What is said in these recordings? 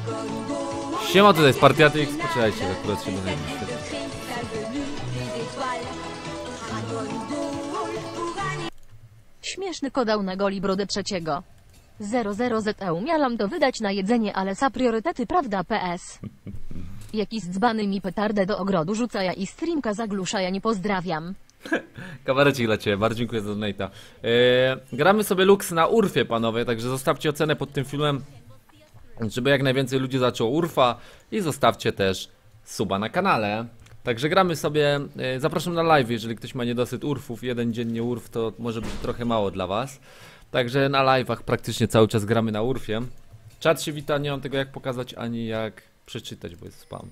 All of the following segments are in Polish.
Siema, tutaj jest Partiatyk. Poczekajcie, akurat się do niej wyświetla. Śmieszny kodał na goli brodę trzeciego. 00ZE miałam to wydać na jedzenie, ale za priorytety, prawda, PS. Jakiś dzbany mi petardę do ogrodu rzuca, ja i streamka zaglusza, ja nie pozdrawiam. Kabarecik dla ciebie, bardzo dziękuję za donate'a. Gramy sobie Lux na Urfie, panowie, także zostawcie ocenę pod tym filmem, żeby jak najwięcej ludzi zaczęło Urfa i zostawcie też suba na kanale. Także gramy sobie, zapraszam na live, jeżeli ktoś ma niedosyt Urfów, jeden dziennie Urf to może być trochę mało dla was. Także na live'ach praktycznie cały czas gramy na Urfie. Czat się wita, nie mam tego jak pokazać ani jak przeczytać, bo jest spam.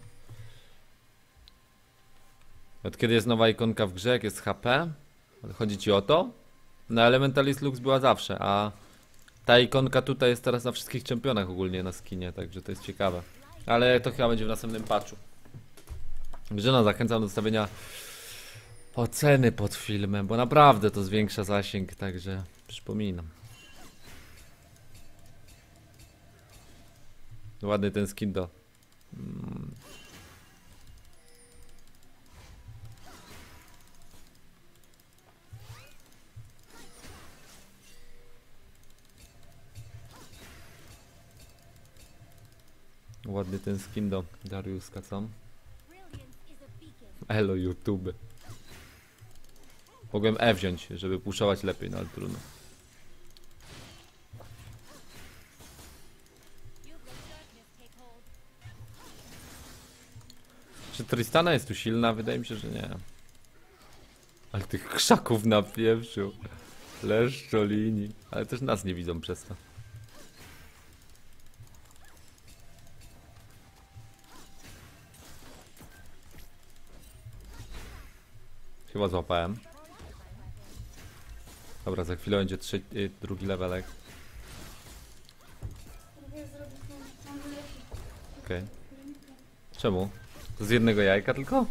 Od kiedy jest nowa ikonka w grze, jak jest HP? Chodzi ci o to? Na Elementalist Lux była zawsze, a ta ikonka tutaj jest teraz na wszystkich czempionach ogólnie na skinie, także to jest ciekawe. Ale to chyba będzie w następnym patchu. Grzyna, zachęcam do zostawienia oceny pod filmem, bo naprawdę to zwiększa zasięg, także przypominam. Ładny ten skin do... Ładny ten skin do Dariuska, co? Elo YouTube. Mogłem E wziąć, żeby puszować lepiej, no ale trudno. Czy Tristana jest tu silna? Wydaje mi się, że nie. Ale tych krzaków napieprzył. Leszczolini. Ale też nas nie widzą przez to. Chyba złapałem. Dobra, za chwilę będzie drugi levelek. Okej. Czemu? Z jednego jajka tylko?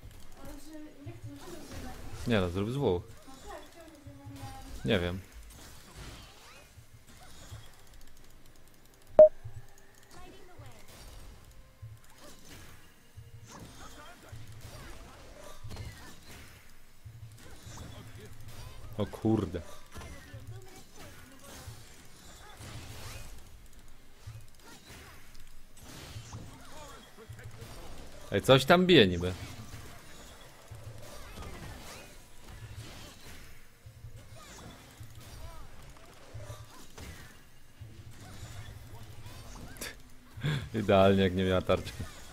Nie no, zrób z dwóch. Nie wiem. O kurde. Ej, coś tam bije niby. Idealnie jak nie miała tarczki.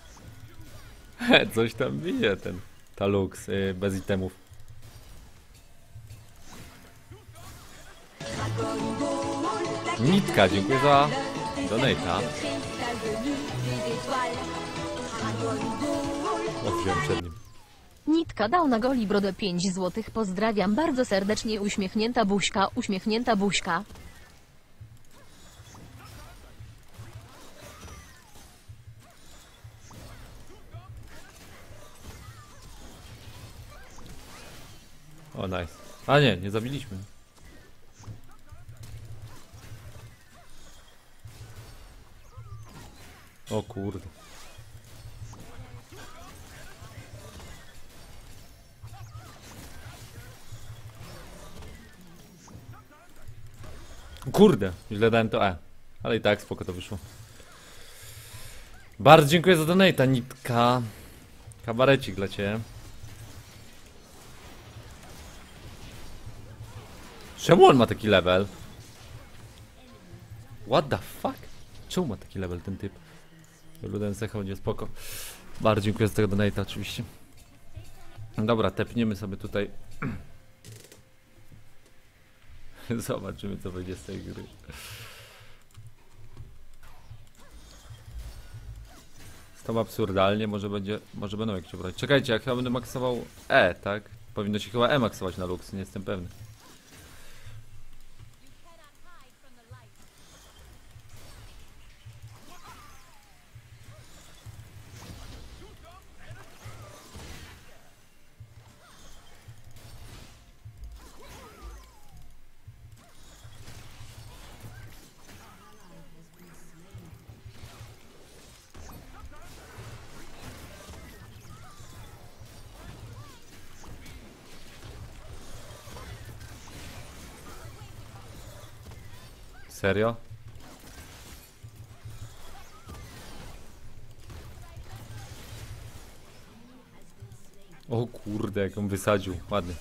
Coś tam bije ta Lux bez itemów. Nitka, dziękuję za donate'a. O, wziąłem przed nim. Nitka dał na goli brodę 5 złotych, pozdrawiam bardzo serdecznie, uśmiechnięta buźka, uśmiechnięta buźka. O, nice. A nie, nie zabiliśmy. O kurde. Kurde, źle dałem to E. Ale i tak spoko to wyszło. Bardzo dziękuję za donate'a, Nitka. Kabarecik dla ciebie. Czemu on ma taki level? What the fuck? Czemu ma taki level ten typ? Luden Secha będzie spoko. Bardzo dziękuję za tego donate'a oczywiście. Dobra, tepniemy sobie tutaj. Zobaczymy co będzie z tej gry. Stał absurdalnie, może będą jakieś obrać. Czekajcie, jak ja będę maksował E, tak? Powinno się chyba E maksować na Lux, nie jestem pewny. Serio? O kurde, jak on wysadził. Ładnie.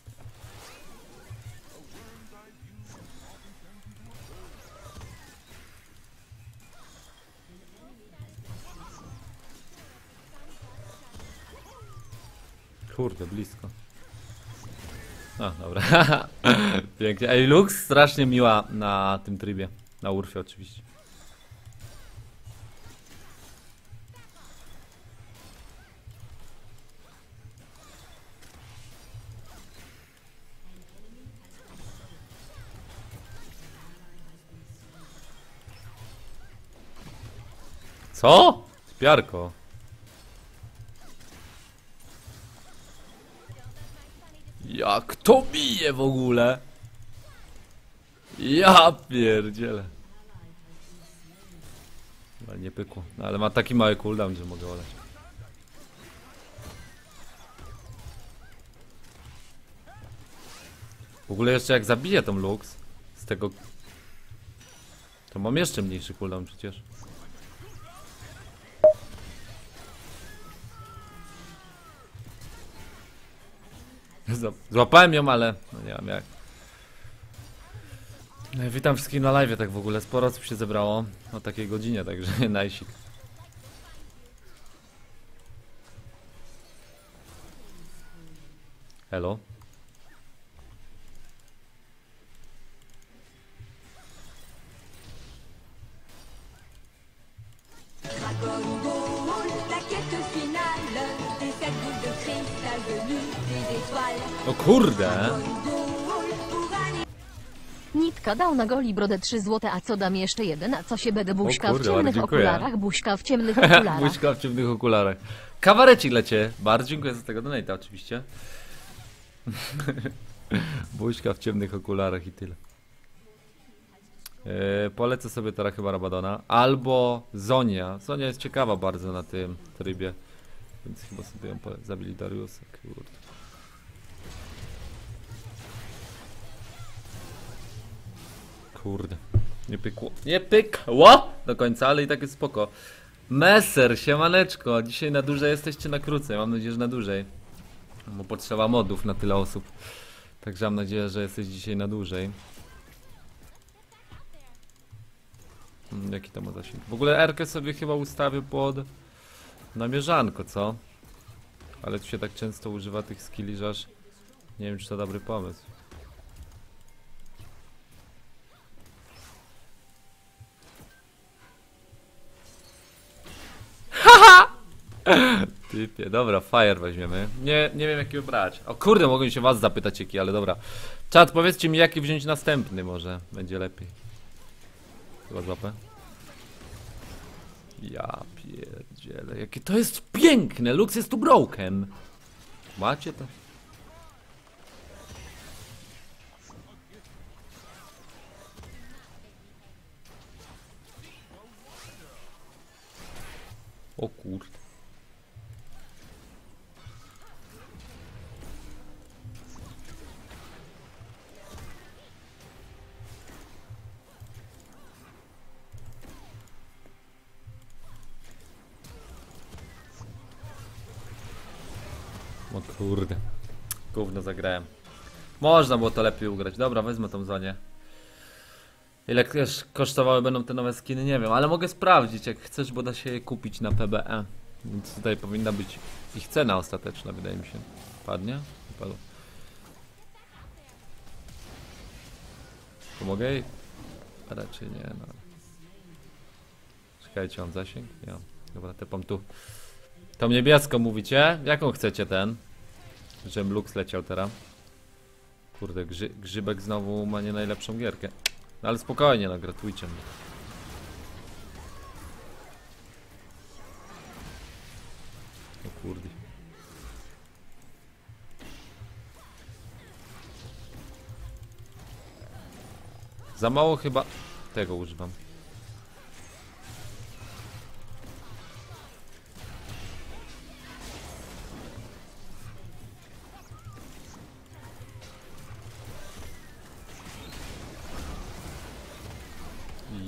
Kurde, blisko. A, dobra. Pięknie. Ej, Lux strasznie miła na tym trybie. Na Urfie oczywiście. Co? Spiarko. Jak to bije w ogóle? Ja pierdzielę. No, nie pykło. No, ale ma taki mały cooldown, że mogę olać. W ogóle jeszcze jak zabiję tą Lux z tego, to mam jeszcze mniejszy cooldown przecież. Złapałem ją, ale no nie wiem jak. Witam wszystkich na live, tak w ogóle sporo osób się zebrało o takiej godzinie, także najsik. Hello. Dragon Ball, la quête finale, des 7 boules de cristal venues des étoiles. O kurde! Dragon Ball, pour aller Nitka dał na goli brodę 3 złote, a co dam jeszcze jeden, a co się będę buźka kurde, w ciemnych bardzo dziękuję. okularach, buźka w ciemnych okularach. Błyszka w ciemnych okularach. Kawarecik lecie. Bardzo dziękuję za tego donate'a oczywiście. Buźka w ciemnych okularach i tyle. Polecę sobie teraz chyba Rabadona. Albo Zonia. Zonia jest ciekawa bardzo na tym trybie. Więc chyba sobie ją polecę. Zabili Dariusa. Kurde. Kurde. Nie pykło. Nie pykło do końca, ale i tak jest spoko. Messer, siemaneczko. Dzisiaj na dłużej jesteście na krócej. Mam nadzieję, że na dłużej. Bo potrzeba modów na tyle osób. Także mam nadzieję, że jesteś dzisiaj na dłużej. Jaki to ma zasięg? W ogóle R-kę sobie chyba ustawię pod namierzanko, co? Ale tu się tak często używa tych skilli, że aż nie wiem, czy to dobry pomysł. Typie, dobra, fire weźmiemy. Nie wiem jaki brać. O kurde, mogłem się was zapytać jaki, ale dobra. Czat, powiedzcie mi jaki wziąć następny, może będzie lepiej. Chyba złapę. Ja pierdzielę, jakie to jest piękne! Lux jest tu broken. Macie to? O kurde. O kurde. Gówno zagrałem. Można było to lepiej ugrać. Dobra, wezmę tą Zonię. Ile też kosztowały będą te nowe skiny, nie wiem, ale mogę sprawdzić, jak chcesz, bo da się je kupić na PBE. Więc tutaj powinna być ich cena ostateczna, wydaje mi się. Padnie? Padło. Pomogę jej? A raczej nie, no. Czekajcie, mam zasięg? Ja. Dobra, tepam tu. Tą niebieską mówicie? Jaką chcecie ten? Żebym Lux leciał teraz. Kurde, Grzybek znowu ma nie najlepszą gierkę. No ale spokojnie, no gratulujcie mnie. O kurde. Za mało chyba tego używam.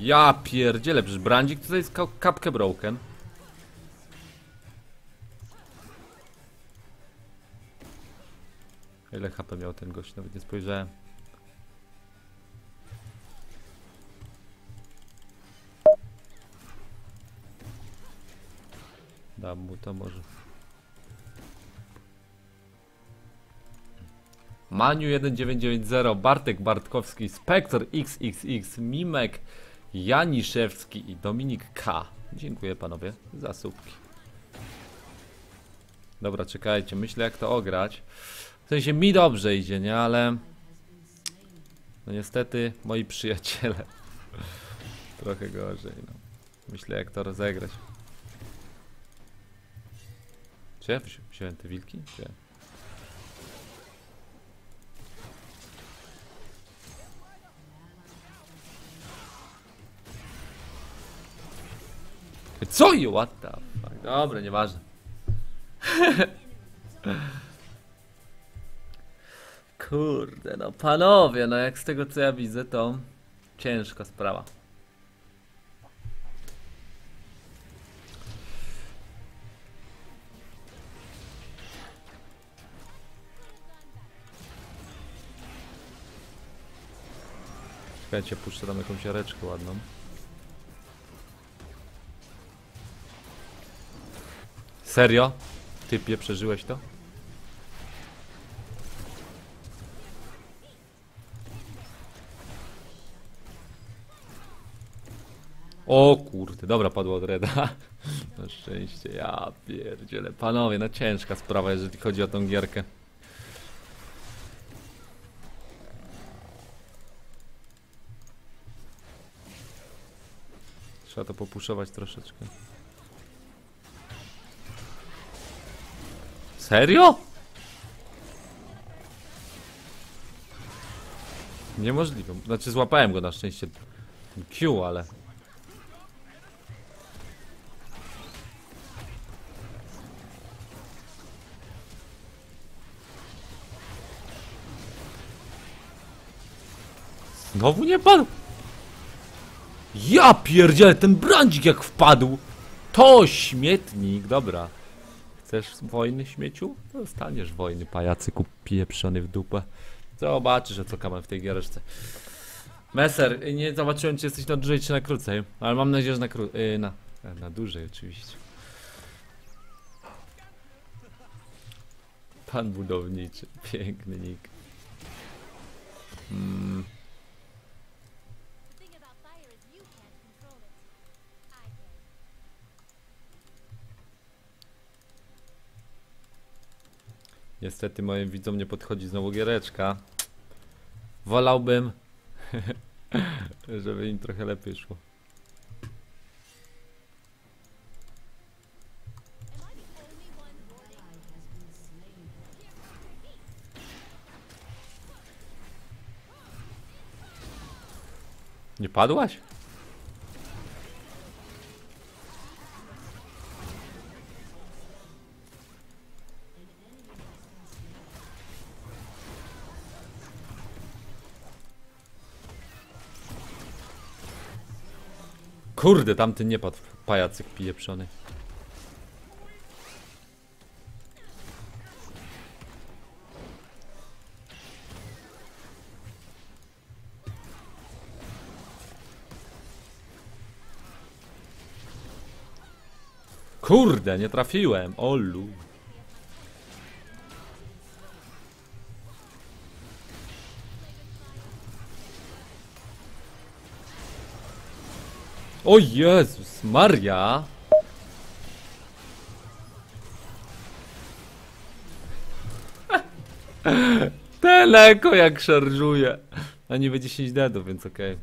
Ja pierdzielę, przecież Brandzik tutaj jest kapkę broken. Ile HP miał ten gość? Nawet nie spojrzałem. Dam mu to może. Maniu 1990, Bartek Bartkowski, Spektor XXX, Mimek Janiszewski i Dominik K. Dziękuję panowie za słupki. Dobra, czekajcie, myślę jak to ograć. W sensie mi dobrze idzie, nie? Ale no niestety moi przyjaciele trochę gorzej, no. Myślę jak to rozegrać. Czy ja wziąłem te wilki? Wziąłem. Co i what the fuck? Dobra, nieważne. Kurde, no panowie, no jak z tego co ja widzę, to ciężka sprawa. Czekajcie, puszczę tam jakąś jareczkę ładną. Serio? Typie, przeżyłeś to? O kurde, dobra, padło od Reda. Na szczęście, ja pierdzielę. Panowie, no ciężka sprawa, jeżeli chodzi o tą gierkę. Trzeba to popuszować troszeczkę. Serio? Niemożliwe. Znaczy złapałem go na szczęście Q, ale... Znowu nie padł. Ja pierdzielę, ten Brandzik jak wpadł. To śmietnik, dobra. Chcesz wojny, śmieciu? To dostaniesz wojny, pajacyku pieprzony w dupę. Zobaczysz, o co kaman w tej giereczce. Meser, nie zobaczyłem, czy jesteś na dłużej, czy na krócej. Ale mam nadzieję, że na dłużej oczywiście. Pan budowniczy, piękny nick. Niestety moim widzom nie podchodzi znowu giereczka. Wolałbym, żeby im trochę lepiej szło. Nie padłaś? Kurde, tamten nie padł, pajacyk pieprzony. Kurde, nie trafiłem, olu. O Jezus Maria! Ten eko jak szarżuje. A niby 10 deadów, więc okej.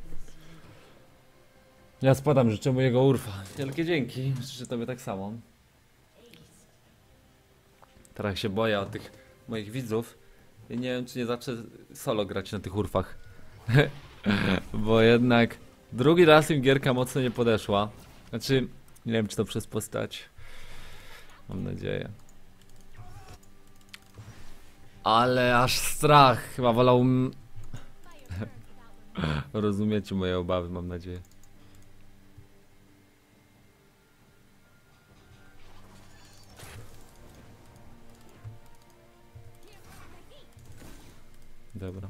Ja spadam, życzę mojego Urfa. Wielkie dzięki, życzę tobie tak samo. Teraz się boję o tych moich widzów. I nie wiem, czy nie zacznę solo grać na tych Urfach. Bo jednak drugi raz im gierka mocno nie podeszła. Znaczy, nie wiem, czy to przez postać. Mam nadzieję. Ale aż strach. Chyba wolałbym... Rozumiecie moje obawy, mam nadzieję. Dobra.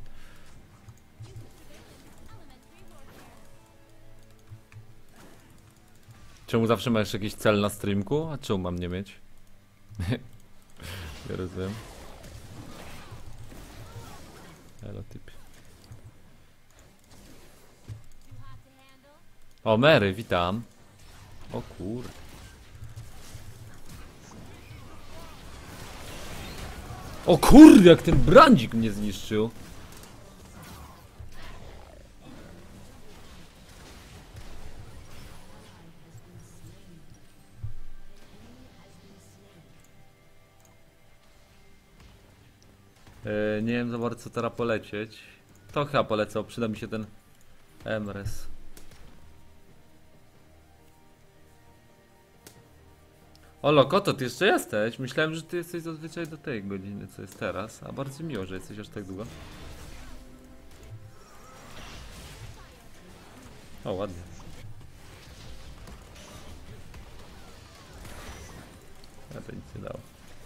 Czemu zawsze masz jakiś cel na streamku? A czemu mam nie mieć? Nie rozumiem. Elo typie. O, Mary, witam. O kurde. O kurde, jak ten brandzik mnie zniszczył. Nie wiem za bardzo co teraz polecieć. To chyba polecał, przyda mi się ten Emres. O Lokoto, ty jeszcze jesteś? Myślałem, że ty jesteś zazwyczaj do tej godziny, co jest teraz. A bardzo miło, że jesteś aż tak długo. O, ładnie. A to nic nie dało.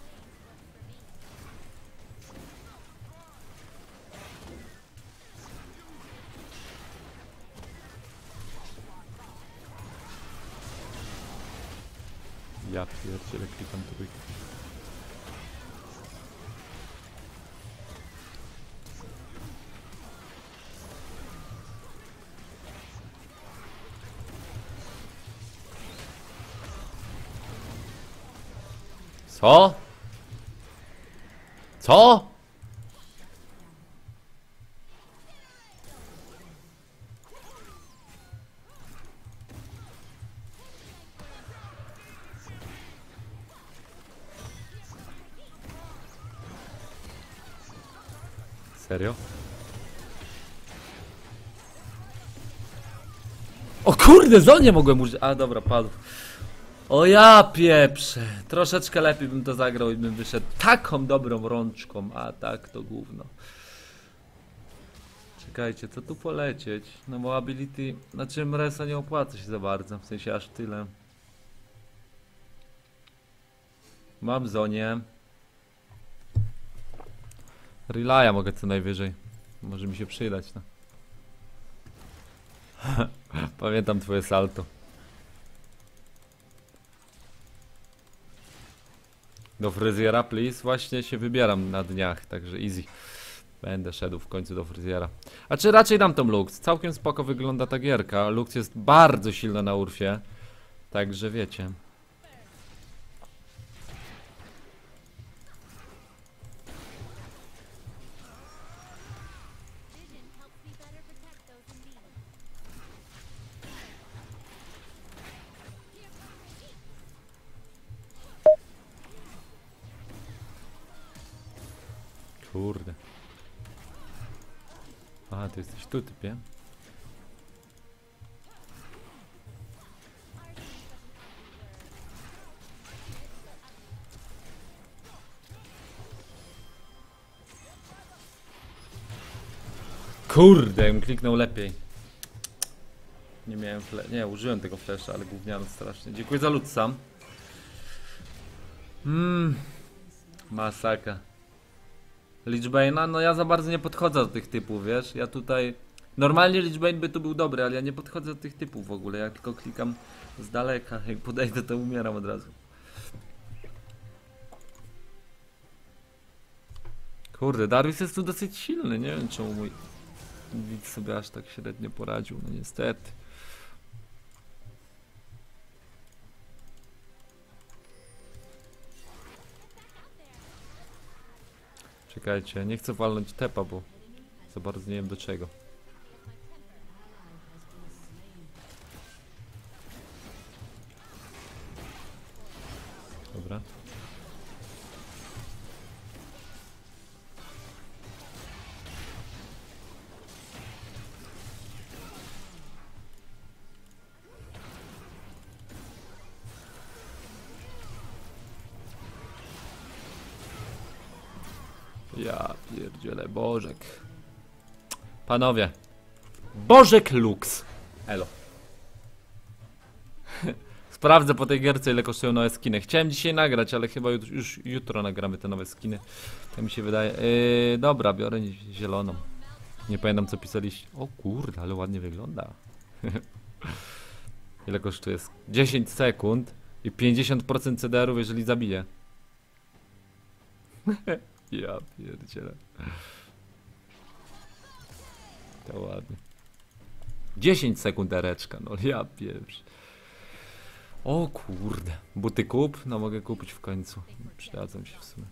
Ja pierdzielę, klikam trójkę. Co? Co? Serio? O kurde, Zonie mogłem użyć. A dobra, padł. O ja pieprzę. Troszeczkę lepiej bym to zagrał i bym wyszedł taką dobrą rączką. A tak to gówno. Czekajcie, co tu polecieć? No bo ability, znaczy Emresa nie opłaca się za bardzo. W sensie aż tyle. Mam Zonię. Relaya mogę co najwyżej. Może mi się przydać, no. Pamiętam twoje salto. Do fryzjera, please. Właśnie się wybieram na dniach, także easy. Będę szedł w końcu do fryzjera. A czy raczej dam tą Lux? Całkiem spoko wygląda ta gierka. Lux jest bardzo silna na Urfie. Także wiecie. Kurde. Aha, ty jesteś tu, typie. Kurde, bym kliknął lepiej. Nie miałem nie, użyłem tego flasha, ale gówniano strasznie. Dziękuję za lód sam. Masaka. Lichbane'a? No ja za bardzo nie podchodzę do tych typów, wiesz? Ja tutaj... Normalnie Lichbane by tu był dobry, ale ja nie podchodzę do tych typów w ogóle. Ja tylko klikam z daleka. Jak podejdę, to umieram od razu. Kurde, Darius jest tu dosyć silny. Nie wiem, czemu mój widz sobie aż tak średnio poradził. No niestety. Czekajcie, nie chcę walnąć tepa, bo za bardzo nie wiem do czego. Dobra. Ja pierdzielę, Bożek. Panowie. Bożek Lux. Elo. Sprawdzę po tej gierce, ile kosztują nowe skiny. Chciałem dzisiaj nagrać, ale chyba już jutro nagramy te nowe skiny. Tak mi się wydaje. Dobra, biorę zieloną. Nie pamiętam, co pisaliście. O kurde, ale ładnie wygląda. Ile kosztuje? 10 sekund i 50% CDR-ów, jeżeli zabije. Ja pierdzielę. To ładnie. 10 sekund ereczka, no ja pierwszy. O kurde. Buty kup? No mogę kupić w końcu. Przydadzą się w sumie.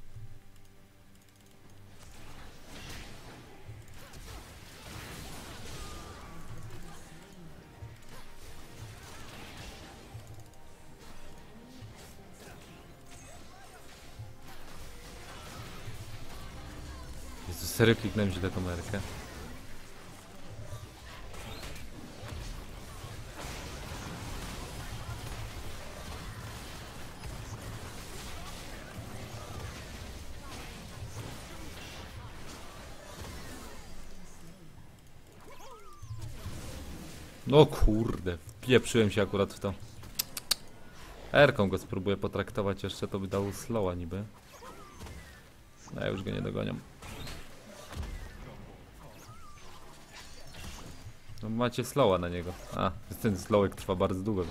Jezu, serio kliknąłem źle tą merkę. No kurde, wpieprzyłem się akurat w to. R-ką go spróbuję potraktować jeszcze, to by dało slowa niby. No ja już go nie dogoniam. No macie slowa na niego. A, ten slowek trwa bardzo długo.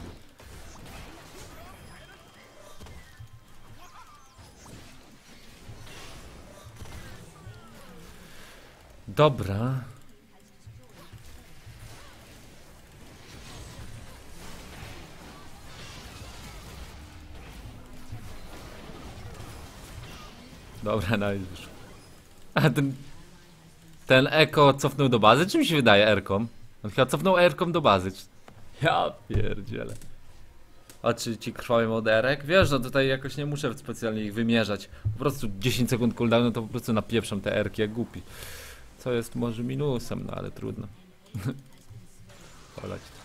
Dobra. Dobra, nawet wyszło. A ten Eko cofnął do bazy? Czy mi się wydaje R-ką? On chyba cofnął R-ką do bazy. Ja pierdzielę. A czy ci krwawe moderek? Wiesz, no tutaj jakoś nie muszę specjalnie ich wymierzać. Po prostu 10 sekund cooldownu to po prostu napieprzam te R-ki jak głupi. Co jest może minusem, no ale trudno. Polać to.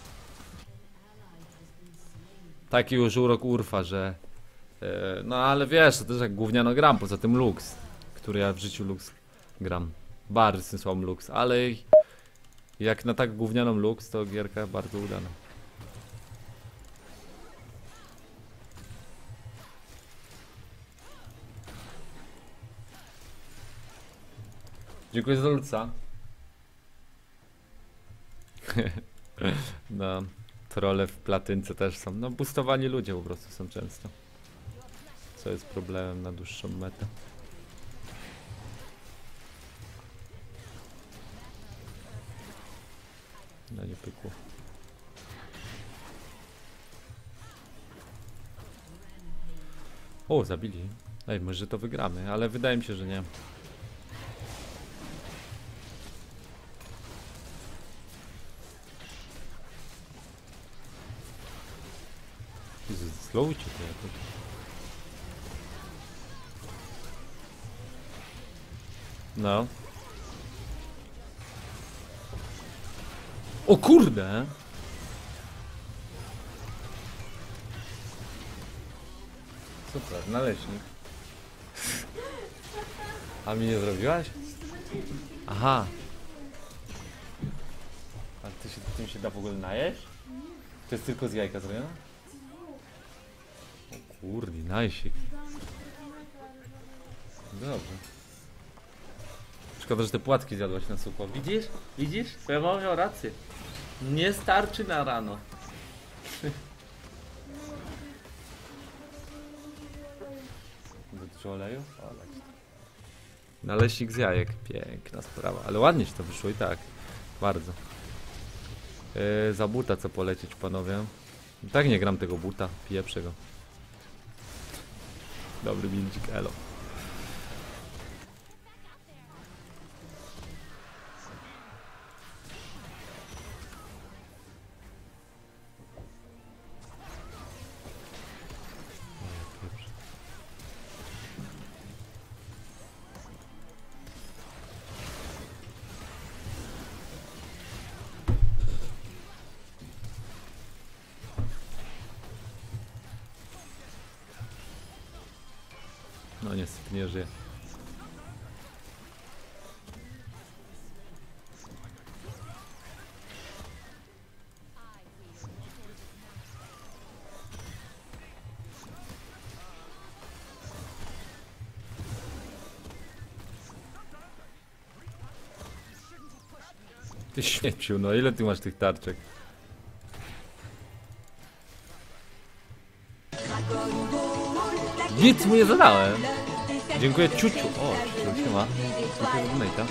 Taki już urok Urfa, że... no ale wiesz, to też jak gówniano gram, poza tym Lux, który ja w życiu Lux gram. Bardzo słabą Lux, ale jak na tak gównianą Lux, to gierka bardzo udana. Dziękuję za Luxa. No, trolle w platynce też są. No, boostowani ludzie po prostu są często. Co jest problemem na dłuższą metę. No nie pykło. O, zabili. Ej, może to wygramy, ale wydaje mi się, że nie. Slowujcie to jakoś. No. O kurde! Super, naleśnik. A mi nie zrobiłaś? Aha. A tym się da w ogóle najeść? To jest tylko z jajka zrobione? O kurde, najsik. Dobrze. Szkoda, że te płatki zjadłaś na sucho. Widzisz? Widzisz? Twoja mama miała rację. Nie starczy na rano. Dotyczy oleju? Olej. Naleśnik z jajek. Piękna sprawa. Ale ładnie się to wyszło i tak. Bardzo. Za buta co polecieć, panowie? I tak nie gram tego buta. Pieprzę go. Dobry bildzik, elo. No niestety nie żyje. Ty śmieciu, no ile ty masz tych tarczek? Nic mu nie zadałem. Dziękuję ciuciu. O, ciuciu ma. Dziękuję za donate'a.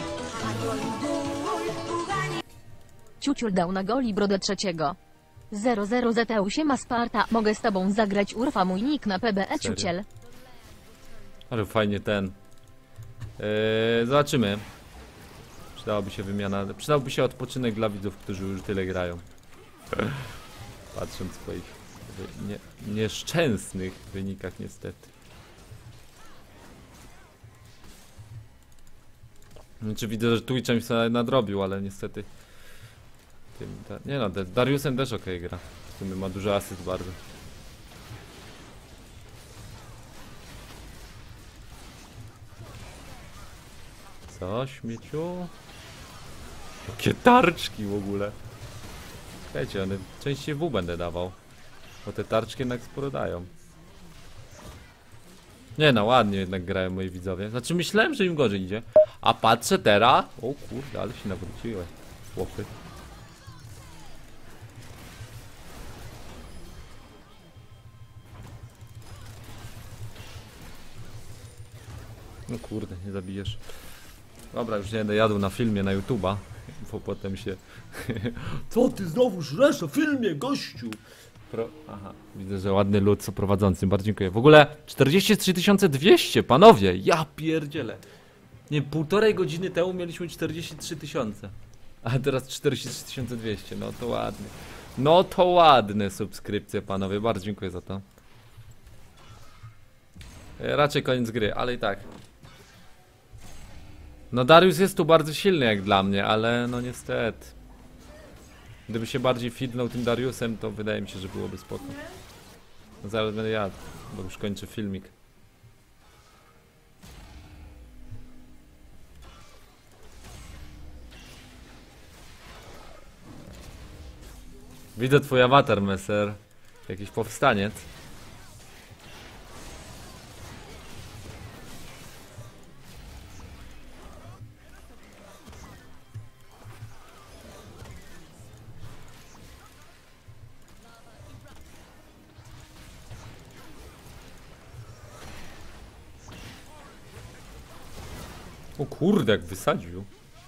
Ciuciul dał na goli brodę trzeciego. 00 ZTU siema Sparta, mogę z tobą zagrać urfa mój nick na PBE Serio? ciuciel. Ale fajnie ten. Zobaczymy. Przydałaby się wymiana. Przydałby się odpoczynek dla widzów, którzy już tyle grają. Patrząc po ich nieszczęsnych wynikach niestety. Znaczy widzę, że Twitchem się nadrobił, ale niestety nie no, Dariusem też okej gra. W sumie ma dużo asyst bardzo. Co, śmieciu? Jakie tarczki w ogóle. Słuchajcie, one częściej W będę dawał. Bo te tarczki jednak sporo dają. Nie no, ładnie jednak grają moi widzowie. Znaczy myślałem, że im gorzej idzie. A patrzę teraz. O kurde, ale się nawróciły. Chłopy. No kurde, nie zabijesz. Dobra, już nie będę jadł na filmie na YouTube'a. Bo potem się... Co ty znowu żresz na filmie, gościu? Aha, widzę, że ładny lud co prowadzący, bardzo dziękuję. W ogóle 43 200, panowie, ja pierdzielę. Nie, półtorej godziny temu mieliśmy 43 000. A teraz 43 200, no to ładnie. No to ładne subskrypcje, panowie, bardzo dziękuję za to. Raczej koniec gry, ale i tak. No Darius jest tu bardzo silny jak dla mnie, ale no niestety. Gdyby się bardziej fitnął tym Dariusem, to wydaje mi się, że byłoby spoko. No zaraz będę jadł, bo już kończę filmik. Widzę twój awatar, Messer. Jakiś powstaniec. O kurde, jak wysadził.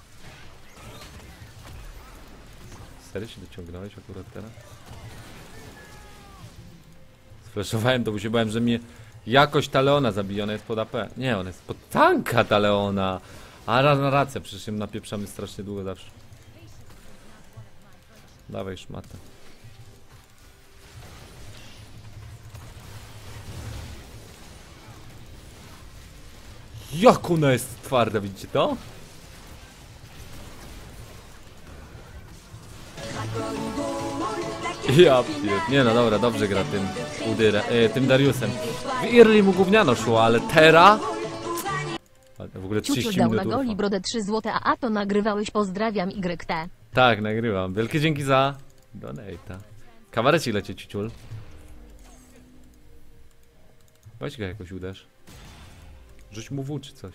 Serio się dociągnąłeś akurat teraz? Sfleszowałem to, bo się bałem, że mnie jakoś ta Leona zabije, ona jest pod AP. Nie, ona jest pod tanka ta Leona. A na rację, przecież ją napieprzamy strasznie długo zawsze. Dawaj szmatę. Jak ona jest twarda, widzicie to? Ja pier... Nie no dobra, dobrze gra tym tym Dariusem. W Early mu gówniano szło, ale teraz... W ogóle 30 Ciuciul dał minut na goli urfa. brodę 3 złote, a to nagrywałeś, pozdrawiam YT. Tak, nagrywam. Wielkie dzięki za donate'a. Kawarecik lecie, Ciuciul. Weź go jakoś uderz. Rzuć mu w czy coś.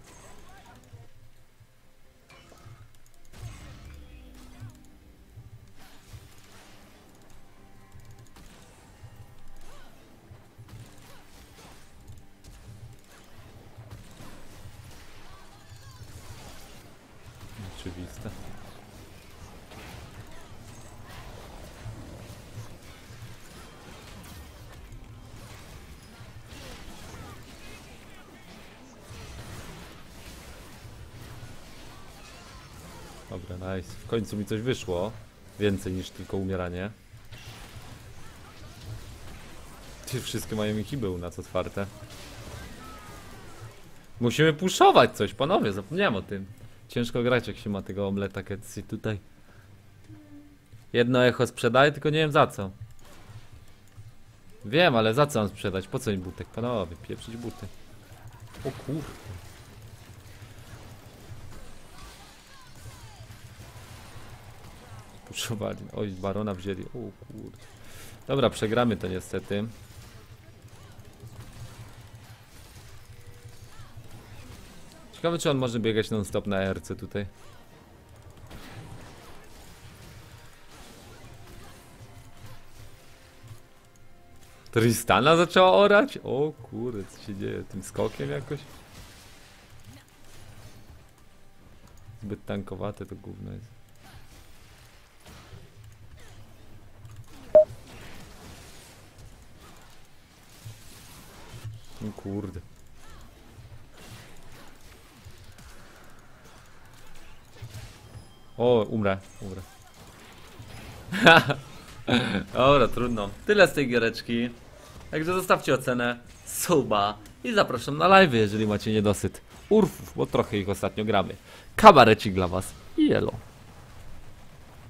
Oczywiste. Dobra, nice. W końcu mi coś wyszło. Więcej niż tylko umieranie. Ty, wszystkie mają inhiby u nas otwarte. Musimy puszować coś, panowie, zapomniałem o tym. Ciężko grać, jak się ma tego omleta Ketsy tutaj. Jedno echo sprzedaję, tylko nie wiem za co. Wiem, ale za co mam sprzedać? Po co mi butek? Panowie, pieprzyć buty. O kurde. Puszowali. Oj, barona wzięli. O kurde. Dobra, przegramy to niestety. Ciekawe, czy on może biegać non stop na RC tutaj. Tristana zaczęła orać? O kurde, co się dzieje? Tym skokiem jakoś? Zbyt tankowate to gówno jest. O kurde. O, umrę. Dobra, trudno. Tyle z tej giereczki. Także zostawcie ocenę, suba i zapraszam na live, jeżeli macie niedosyt urfów, bo trochę ich ostatnio gramy. Kabarecik dla was i elo.